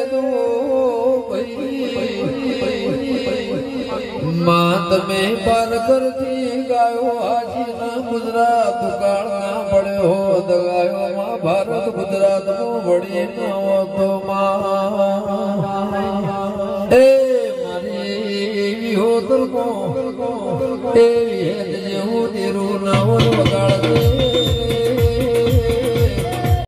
मात में पार करती गायो आजी ना गुजरात काल ना पड़े हो दगायो माँ भारत गुजरात को बड़ी ना हो तो माँ ए मारी हो तुल को ए ये तेरू ना हो बगाड़ दे